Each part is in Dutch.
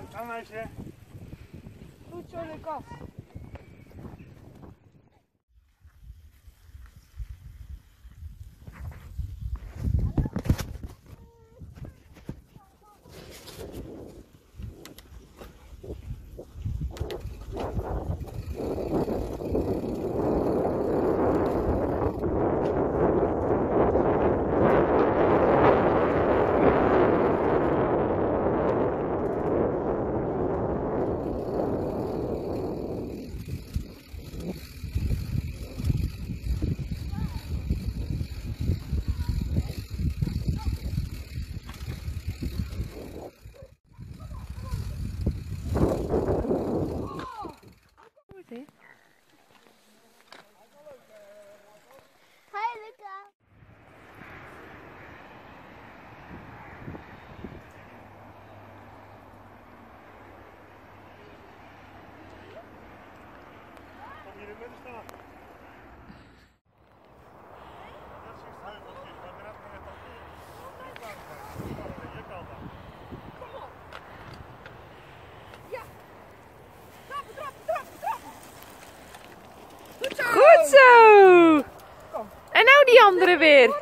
Ga meisje. Goed zo, Lucas. Goed zo! En nou die andere weer.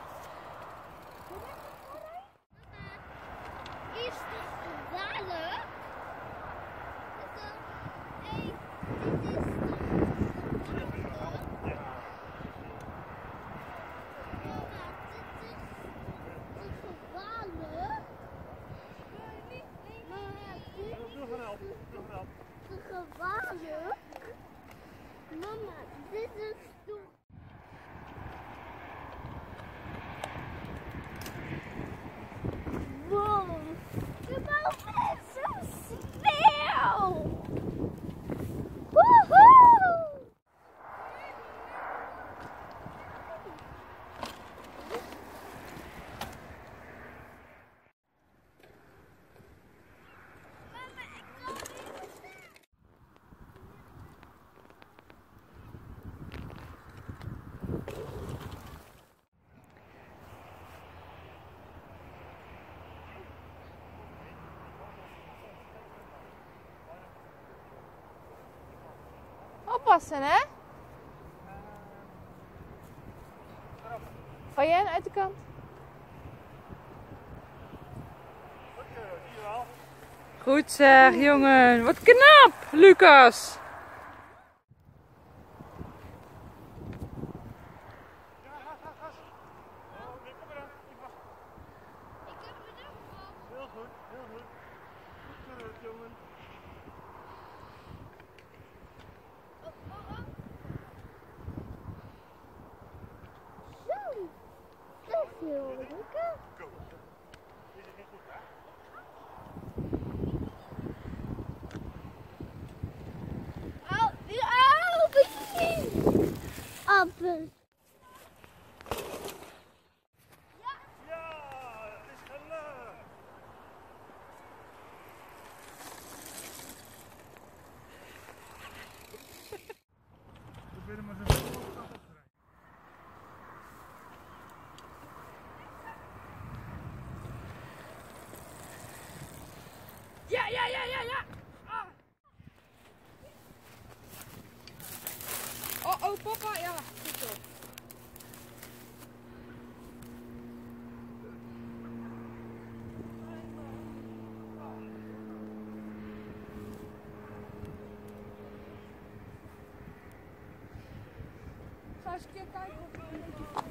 Mama, dit is toch... Wow, de boom is zo snel! Woehoe! Oppassen, hè? Van jij uit de kant? Goed zeg, jongen. Wat knap, Lucas. Heel goed, heel goed. Goed terug, jongen. Zo, dat is heel lekker. Dit is niet goed, hè? Appels. Ja, het is gelukt. Probeer hem maar zo goed mogelijk af te rijden. Ja. Ah. Oh, papa, ja. Goed zo. Ga eens een keer kijken of we een beetje...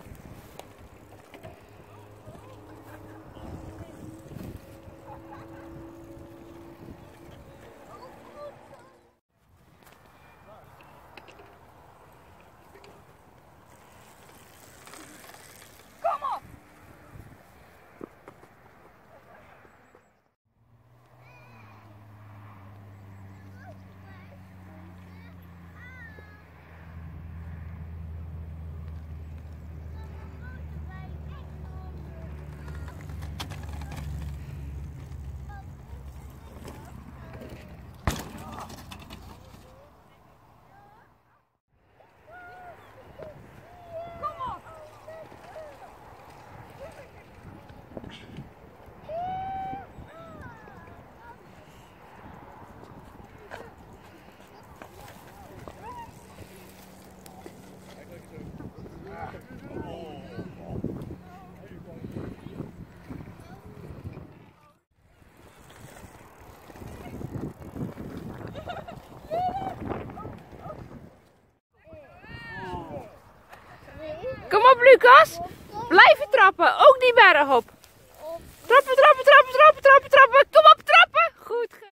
Kom op, Lucas. Blijven trappen. Ook die berg op. Trappen, trappen, trappen, trappen, trappen, trappen. Kom op, trappen. Goed.